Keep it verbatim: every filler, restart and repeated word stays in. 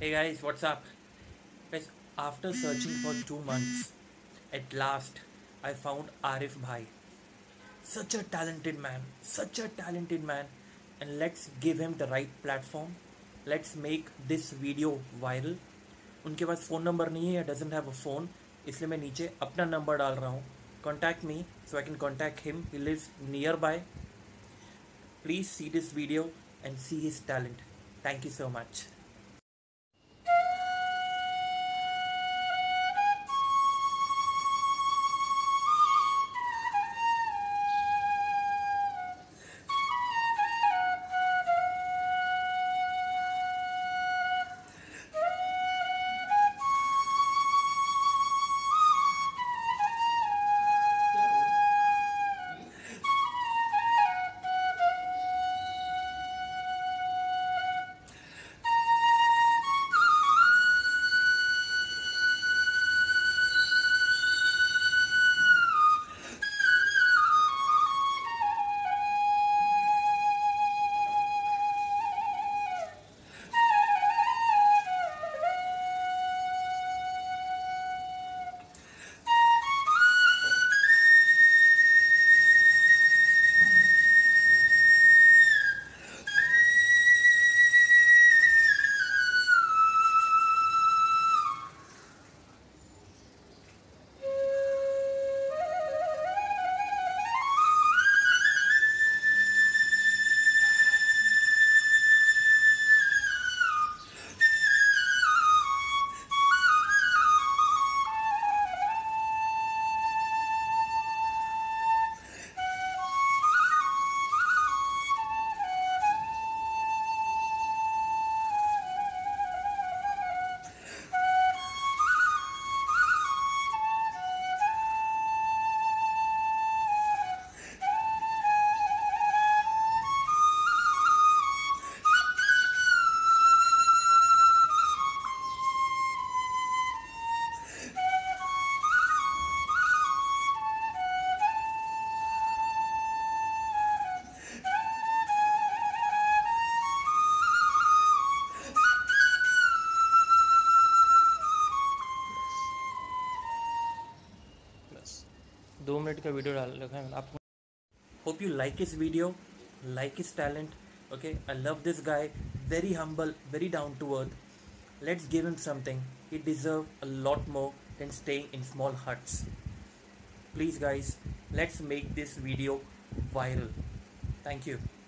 Hey guys, what's up? Guys, after searching for two months, at last I found Aarif Bhai. Such a talented man, such a talented man. And let's give him the right platform. Let's make this video viral. उनके पास phone number नहीं है, doesn't have a phone, इसलिए मैं नीचे अपना number डाल रहा हूँ. Contact me so I can contact him. He lives nearby. Please see this video and see his talent. Thank you so much. दो मिनट का वीडियो डाल रखा है आपको. Hope you like his video, like his talent. Okay, I love this guy, very humble, very down to earth. Let's give him something. He deserve a lot more than staying in small huts. Please guys, let's make this video viral. Thank you.